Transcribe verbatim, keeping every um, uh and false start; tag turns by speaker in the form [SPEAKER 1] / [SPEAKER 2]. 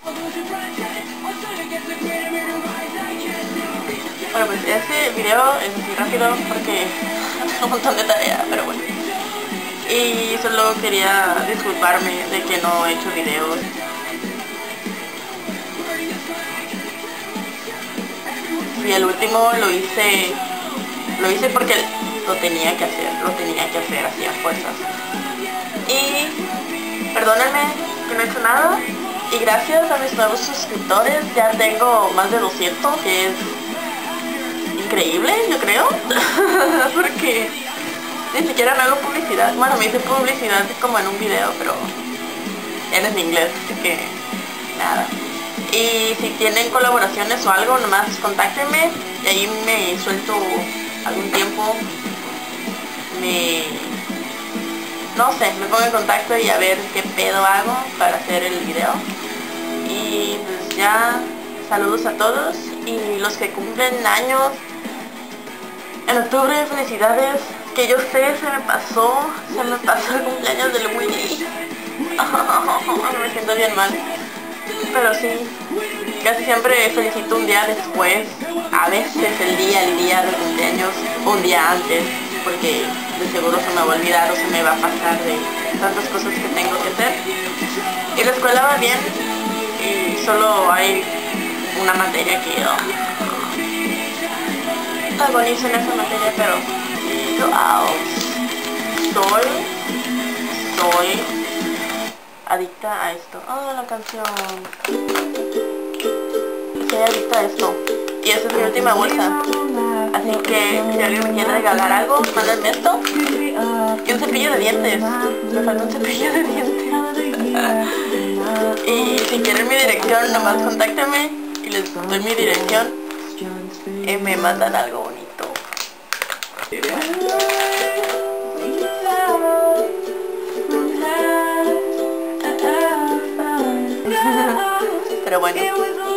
[SPEAKER 1] Bueno, pues este video es muy rápido porque tengo un montón de tarea, pero bueno. Y solo quería disculparme de que no he hecho videos. Y el último lo hice, lo hice porque lo tenía que hacer, lo tenía que hacer así a fuerzas. Y perdónenme que no he hecho nada. Y gracias a mis nuevos suscriptores ya tengo más de doscientos, que es increíble, yo creo. Porque ni siquiera me hago publicidad. Bueno, me hice publicidad como en un video, pero en inglés, así que nada. Y si tienen colaboraciones o algo, nomás contáctenme y ahí me suelto algún tiempo. Me... no sé, me pongo en contacto y a ver qué pedo hago para hacer el video. Y pues ya, saludos a todos. Y los que cumplen años en octubre, felicidades. Que yo sé, se me pasó, se me pasó el cumpleaños del Willy. Me siento bien mal. Pero sí, casi siempre felicito un día después, a veces el día, el día del cumpleaños, un día antes, porque de seguro se me va a olvidar o se me va a pasar de tantas cosas que tengo que hacer. Y la escuela va bien, y solo hay una materia que yo agonizo en esa materia, pero yo ah, soy, soy adicta a esto. Oh, la canción. Soy adicta a esto. Y esa es mi última bolsa. Así que si alguien me quiere regalar algo, mándenme esto. Y un cepillo de dientes. Me falta un cepillo de dientes. Y si quieren mi dirección, nomás contáctenme y les doy mi dirección. Y me mandan algo bonito. Pero bueno.